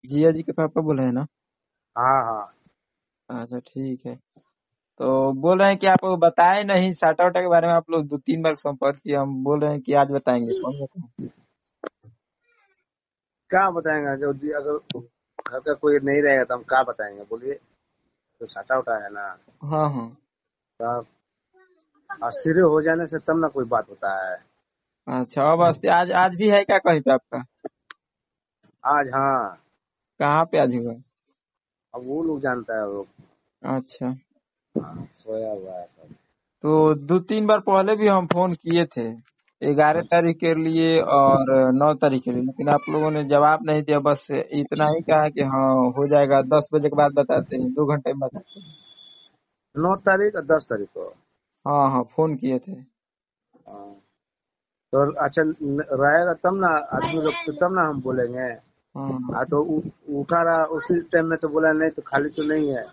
जिया जी के पापा बोले हैं ना? हाँ हाँ। अच्छा ठीक है। तो बोल रहे हैं कि आप बताए नहीं साटा वाटा के बारे में, आप लोग 2-3 बार संपर्क किए, हम बोल रहे हैं कि आज बताएंगे, कौन बताएं? क्या बताएंगे, अगर घर का कोई नहीं रहेगा तो हम क्या बताएंगे, बोलिए। तो साटा उठा है ना, हाँ हाँ। तब अस्थिर हो जाने से तब ना कोई बात होता है। अच्छा अब आज आज भी है क्या कहीं पे आपका? आज हाँ। कहाँ पे आज हुआ? अब वो लोग जानता है, वो अच्छा। सोया हुआ है सब। तो 2-3 बार पहले भी हम फोन किए थे, 11 तारीख के लिए और 9 तारीख के लिए, लेकिन आप लोगों ने जवाब नहीं दिया, बस इतना ही कहा कि हाँ हो जाएगा, 10 बजे के बाद बताते हैं, 2 घंटे में बताते हैं। 9 तारीख और 10 तारीख को। हाँ हाँ फोन किए थे। हाँ। तो अच्छा रहेगा तब ना आदमी लोग, तो तब ना हम बोलेंगे। हाँ तो उठा रहा उसी टाइम में तो बोला नहीं तो खाली तो नहीं है।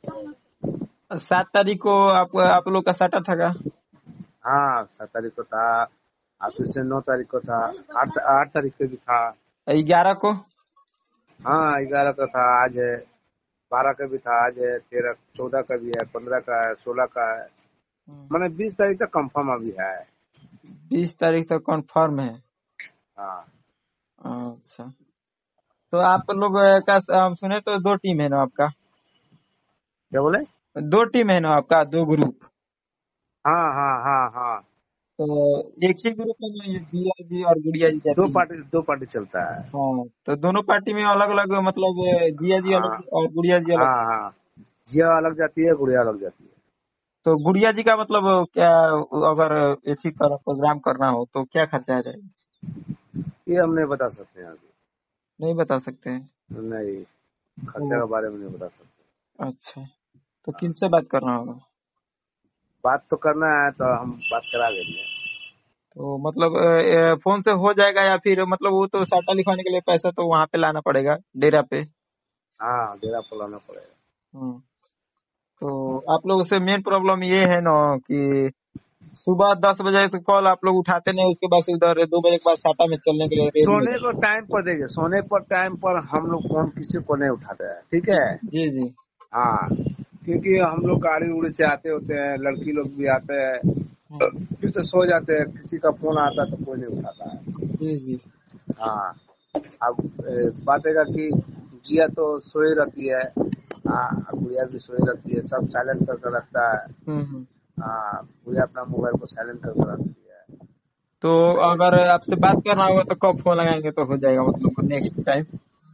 7 तारीख को आप लोग का सटा था का? हाँ 7 तारीख को था। और फिर से 9 तारीख को था। 8 तारीख को भी था। 11 को? हाँ 11 का था, आज है। 12 का भी था, आज है। 13 14 का भी है, 15 का है, 16 का है। हम्म, मैंने 20 तारीख तक कंफर्म अभी है। 20 तारीख तक कन्फर्म है। हाँ। अच्छा। तो आप लोग का हम सुने तो 2 टीम है ना आपका? क्या बोले? 2 टीम है ना आपका, 2 ग्रुप? हाँ हाँ हाँ हाँ। तो एक ही ग्रुप में जो ये दिया जी और गुड़िया जी दो जाती है? पार्टी, दो पार्टी चलता है। हाँ। तो दोनों पार्टी में अलग अलग मतलब जिया जी हाँ अलग और गुड़िया जी अलग? हाँ हाँ। जिया अलग जाती है, गुड़िया अलग जाती है। तो गुड़िया जी का मतलब क्या, अगर इसी तरह प्रोग्राम करना हो तो क्या खर्चा आ जाएगा? ये हम नहीं बता सकते हैं अभी। नहीं बता सकते हैं? नहीं, खर्चा ओ, के बारे में नहीं बता सकते। अच्छा। तो किन से बात करना होगा? बात तो करना है तो हम बात करा देंगे। तो मतलब फोन से हो जाएगा या फिर मतलब वो तो साटा लिखवाने के लिए पैसा तो वहां पे लाना पड़ेगा डेरा पे? हाँ, डेरा फुलाना पड़ेगा। हम्म। तो आप लोगों से मेन प्रॉब्लम ये है ना कि सुबह 10 बजे तो कॉल आप लोग उठाते नहीं, उसके बाद से उधर 2 बजे के बाद साटा में चलने के लिए रेडी हो सोने को जाते टाइम पर देंगे, सोने पर टाइम पर हम लोग फोन किसी को नहीं उठाते हैं, ठीक हैं। है। जी जी। हाँ, क्योंकि हम लोग गाड़ी उड़ी से आते होते हैं, लड़की लोग भी आते हैं, हम्म, फिर तो सो जाते हैं, किसी का फोन आता है तो कोई नहीं उठाता है। जी जी। हाँ। अब बात है कि जिया तो सोई रहती है। हाँ, गुड़िया भी सोई रहती है, सब साइलेंट करके रखता है। हम्म। हाँ, गुड़िया अपना मोबाइल को साइलेंट करके रखती है। तो अगर आपसे बात करना होगा तो कब फोन लगाएंगे तो हो जाएगा, मतलब नेक्स्ट टाइम?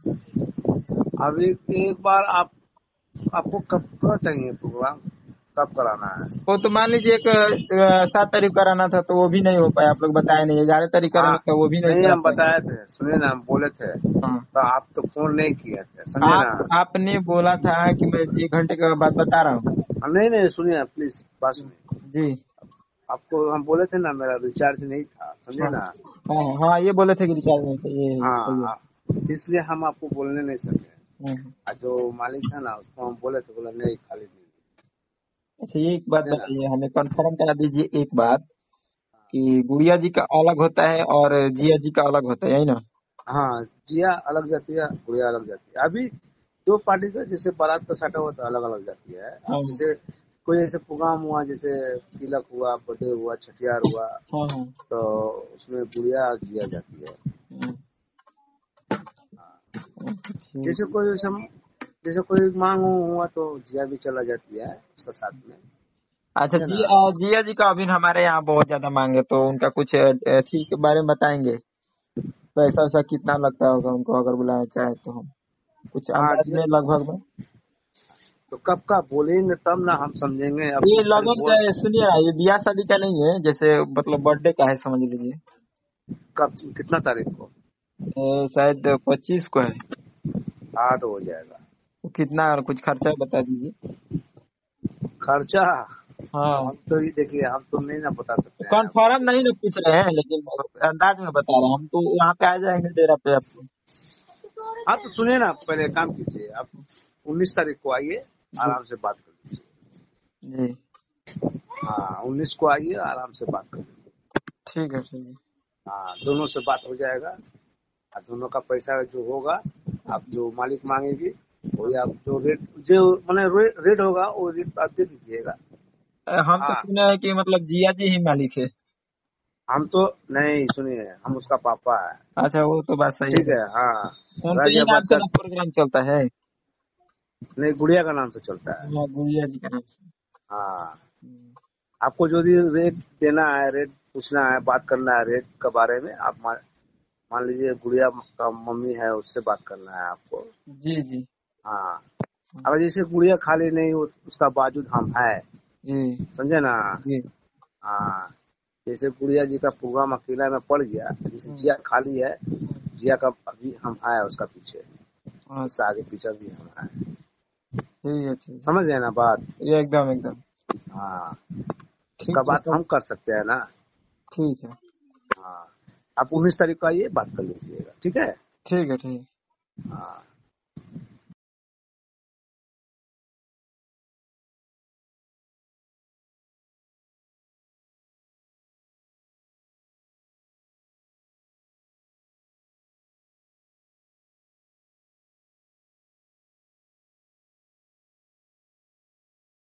अभी एक बार आपको कब का चाहिए प्रोग्राम, कब कराना है? वो तो मान लीजिए एक 7 तारीख कराना था तो वो भी नहीं हो पाया, आप लोग बताए नहीं, 11 तारीख हाँ, कराना था वो भी नहीं नहीं करा हम पाए। बताए थे, सुनिए ना, हम बोले थे हाँ। तो आप तो फोन नहीं किए थे, समझे ना। आपने बोला था कि मैं 1 घंटे के बाद बता रहा हूँ। नहीं नहीं, सुनिए प्लीज, बात सुनिए। जी। आपको हम बोले थे ना, मेरा रिचार्ज नहीं था, समझे हाँ ना। हाँ हाँ, ये बोले थे कि रिचार्ज नहीं था, ये सही है। हाँ, इसलिए हम आपको बोलने नहीं सके। हम्म। और जो मालिक था ना उसको हम बोले थे, बोला नहीं खाली नहीं। अच्छा ये एक बात समझे ना। बताइए, हमें कंफर्म करा दीजिए एक बात, कि गुड़िया जी का अलग होता है और जिया जी का अलग होता है, यही ना? हाँ, जिया अलग जाती है, गुड़िया अलग जाती है। अभी दो पार्टी का जैसे बारात का साटा हुआ तो अलग अलग जाती है। हाँ अब जैसे कोई ऐसे प्रोग्राम हुआ, जैसे तिलक हुआ, बर्थडे हुआ, छठियार हुआ, हाँ हाँ। तो उसमें गुड़िया और जिया जाती है। हम्म, ठीक। जैसे कोई जैसे कोई मांग हुआ तो जिया भी चला जाती है उसका साथ में। अच्छा समझे जी, ना। जिया जी का अभी हमारे यहाँ बहुत ज्यादा मांग है, तो उनका कुछ ठीक के बारे में बताएंगे, पैसा वैसा कितना लगता होगा उनको अगर बुलाना चाहे तो, हम कुछ हाँ अंदाज जिया, में लगभग में? तो कब का बोलेंगे तब ना हम समझेंगे, अब ये खाली लगन का बोल। है, सुनिए ना, ये ब्याह शादी का नहीं है, जैसे मतलब बर्थडे का है समझ लीजिए। कब, कितना तारीख को? शायद 25 को है। हाँ तो हो जाएगा। तो कितना कुछ खर्चा बता दीजिए। खर्चा, हाँ। हम तो ये देखिए, हम तो नहीं ना बता सकते हैं कंफर्म नहीं आपको। ना पूछ रहे हैं, लेकिन अंदाज में बता रहे हैं, हम तो वहाँ पे आ जाएंगे डेरा पे आपको। हाँ तो सुनिए ना, पहले एक काम कीजिए आप, 19 तारीख को आइए, जी आराम से बात कर लीजिए। जी। हाँ, 19 को आइए, आराम से बात कर लीजिए। ठीक है ठीक है। हाँ, दोनों से बात हो जाएगा। और दोनों का पैसा जो होगा आप जो मालिक मांगेगी वही आप जो रेट जो मैंने रेट होगा वो रेट आप दे दीजिएगा। हम तो हाँ, सुने हैं कि मतलब जिया जी ही मालिक है। हम तो नहीं, सुनिए, हम उसका पापा है। अच्छा, वो तो बात सही ठीक है। है, हाँ। उनके रह ही गया नाम बात से का, ना प्रोग्राम चलता है। नहीं, गुड़िया का नाम से चलता है। हाँ, गुड़िया जी का नाम से। हाँ, हम्म, आपको जो भी रेट देना है, रेट पूछना है, बात करना है रेट के बारे में, आप मान लीजिए गुड़िया का मम्मी है, उससे बात करना है आपको। जी जी। हाँ, अगर जैसे गुड़िया खाली नहीं हो उसका बावजूद हम है, जी समझे ना। जी। हाँ, जैसे गुड़िया जी का प्रोग्राम अकेला में पड़ गया, जैसे हम्म, जिया खाली है, हम्म, जिया का अभी हम है उसका पीछे, उसका अच्छा, आगे पीछे भी हम है। ठीक है ठीक समझ गए ना बात। है, ये एकदम एकदम। हाँ, उसका ठीक है बात सर। हम कर सकते हैं ना। ठीक है हाँ, आप 19 तारीख को आइए, बात कर लीजिएगा, ठीक है। ठीक है। ठीक है। हाँ।